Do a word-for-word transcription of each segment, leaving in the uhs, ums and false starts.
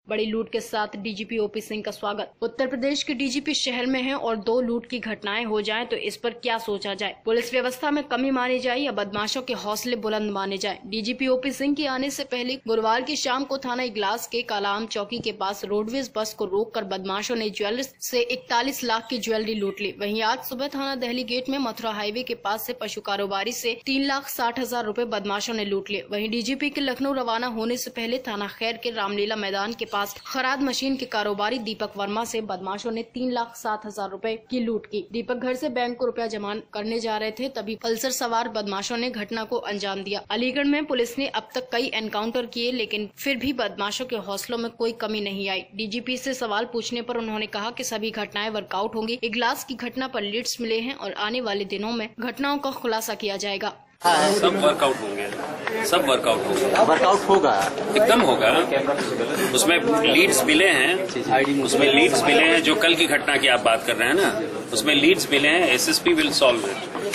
बड़ी लूट के साथ डीजीपी ओपी सिंह का स्वागत। उत्तर प्रदेश के डीजीपी शहर में हैं और दो लूट की घटनाएं हो जाएं तो इस पर क्या सोचा जाए। पुलिस व्यवस्था में कमी मानी जाए या बदमाशों के हौसले बुलंद माने जाए। डीजीपी ओपी सिंह के आने से पहले गुरुवार की शाम को थाना इगलास के कालाम चौकी के पास रोडवेज बस को रोककर बदमाशों ने ज्वेलर्स से इकतालीस लाख की ज्वेलरी लूट ली। वहीं आज सुबह थाना दहली गेट में मथुरा हाईवे के पास से पशु कारोबारी से तीन लाख साठ हजार रूपए बदमाशों ने लूट लिए। वहीं डीजीपी के लखनऊ रवाना होने से पहले थाना खैर के रामलीला मैदान के पास खराद मशीन के कारोबारी दीपक वर्मा से बदमाशों ने तीन लाख सात हजार रूपए की लूट की। दीपक घर से बैंक को रुपया जमा करने जा रहे थे, तभी पल्सर सवार बदमाशों ने घटना को अंजाम दिया। अलीगढ़ में पुलिस ने अब तक कई एनकाउंटर किए, लेकिन फिर भी बदमाशों के हौसलों में कोई कमी नहीं आई। डीजीपी से सवाल पूछने पर उन्होंने कहा कि सभी घटनाएं वर्कआउट होंगी। इगलास की घटना पर लीड्स मिले हैं और आने वाले दिनों में घटनाओं का खुलासा किया जाएगा। सब वर्कआउट होंगे, सब वर्कआउट होगा, वर्कआउट होगा, एकदम होगा। उसमें लीड्स मिले हैं, उसमें लीड्स मिले हैं जो कल की घटना की आप बात कर रहे हैं ना, उसमें लीड्स मिले हैं। SSP will solve it.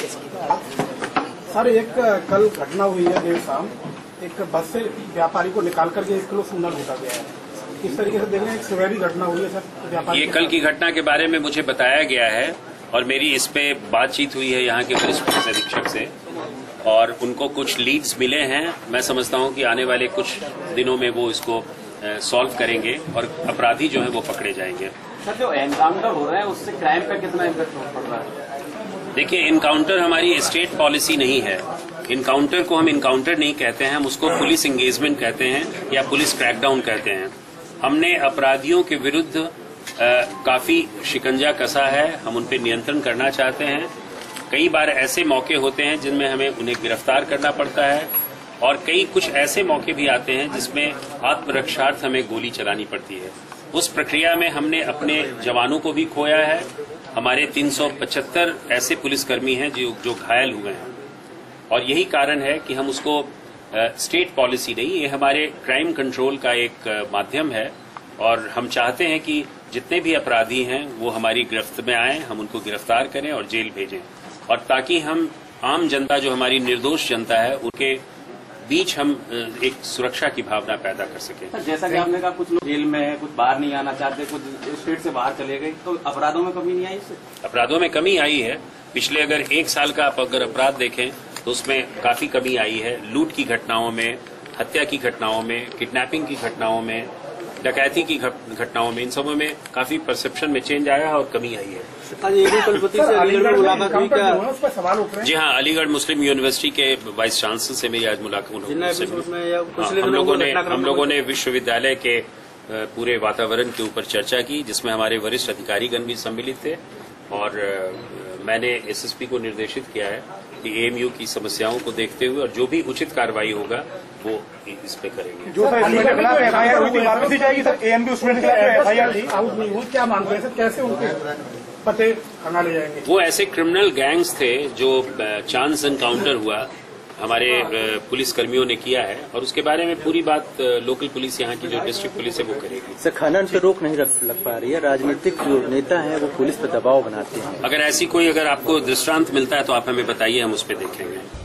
Sir, एक कल घटना हुई है देर शाम, एक बस से व्यापारी को निकाल करके एक किलो सोना लूटा गया है। इस तरीके से देख रहे हैं, एक सवेरी घटना हुई है सर व्यापारी। ये कल की घटना के बारे में मुझे बताया गया है और मेरी इस पे बातचीत हुई है यहाँ के वरिष्ठ पुलिस अधीक्षक से और उनको कुछ लीड्स मिले हैं। मैं समझता हूँ कि आने वाले कुछ दिनों में वो इसको सॉल्व करेंगे और अपराधी जो है वो पकड़े जाएंगे। सर, जो एनकाउंटर हो रहा है उससे क्राइम पर कितना इम्पैक्ट पड़ रहा है? देखिए, इनकाउंटर हमारी स्टेट पॉलिसी नहीं है। इनकाउंटर को हम इनकाउंटर नहीं कहते हैं, हम उसको पुलिस एंगेजमेंट कहते हैं या पुलिस क्रैकडाउन कहते हैं। हमने अपराधियों के विरुद्ध आ, काफी शिकंजा कसा है, हम उन पर नियंत्रण करना चाहते हैं। कई बार ऐसे मौके होते हैं जिनमें हमें उन्हें गिरफ्तार करना पड़ता है और कई कुछ ऐसे मौके भी आते हैं जिसमें आत्मरक्षार्थ हमें गोली चलानी पड़ती है। उस प्रक्रिया में हमने अपने जवानों को भी खोया है। हमारे तीन सौ पचहत्तर ऐसे पुलिसकर्मी हैं जो जो घायल हुए हैं और यही कारण है कि हम उसको आ, स्टेट पॉलिसी नहीं, ये हमारे क्राइम कंट्रोल का एक आ, माध्यम है और हम चाहते हैं कि जितने भी अपराधी हैं वो हमारी गिरफ्त में आएं, हम उनको गिरफ्तार करें और जेल भेजें और ताकि हम आम जनता जो हमारी निर्दोष जनता है उनके बीच हम एक सुरक्षा की भावना पैदा कर सकें। जैसा कि आपने कहा कुछ लोग जेल में है, कुछ बाहर नहीं आना चाहते, कुछ स्टेट से बाहर चले गए, तो अपराधों में कमी नहीं आई इससे? अपराधों में कमी आई है। पिछले अगर एक साल का आप अगर अपराध देखें तो उसमें काफी कमी आई है। लूट की घटनाओं में, हत्या की घटनाओं में, किडनैपिंग की घटनाओं में, डकैती की घटनाओं में, इन सबों में काफी परसेप्शन में चेंज आया है और कमी आई है। कुलपति से अलीगढ़ में मुलाकात हुई क्या? जी हाँ, अलीगढ़ मुस्लिम यूनिवर्सिटी के वाइस चांसलर से मेरी आज मुलाकात हुई। हम लोगों ने हम लोगों ने विश्वविद्यालय के पूरे वातावरण के ऊपर चर्चा की जिसमें हमारे वरिष्ठ अधिकारीगण भी सम्मिलित थे और मैंने एसएसपी को निर्देशित किया है कि एएमयू की समस्याओं को देखते हुए और जो भी उचित कार्रवाई होगा वो इस पे करेंगे। जो सर एफआईआर हुई थी वापस ही जाएगी सर, एएमयू स्टूडेंट के खिलाफ एफआईआर थी, आउट नहीं हुई, क्या मानते हैं सर, कैसे उनके पते खंगा ले जाएंगे? वो ऐसे क्रिमिनल गैंग्स थे जो चांस एनकाउंटर हुआ हमारे पुलिस कर्मियों ने किया है और उसके बारे में पूरी बात लोकल पुलिस यहाँ की जो डिस्ट्रिक्ट पुलिस है वो करेगी। सर, खनन पे रोक नहीं लग पा रही है, राजनीतिक जो नेता हैं वो पुलिस पर दबाव बनाते हैं। अगर ऐसी कोई अगर आपको दृष्टांत मिलता है तो आप हमें बताइए, हम उस पर देखेंगे।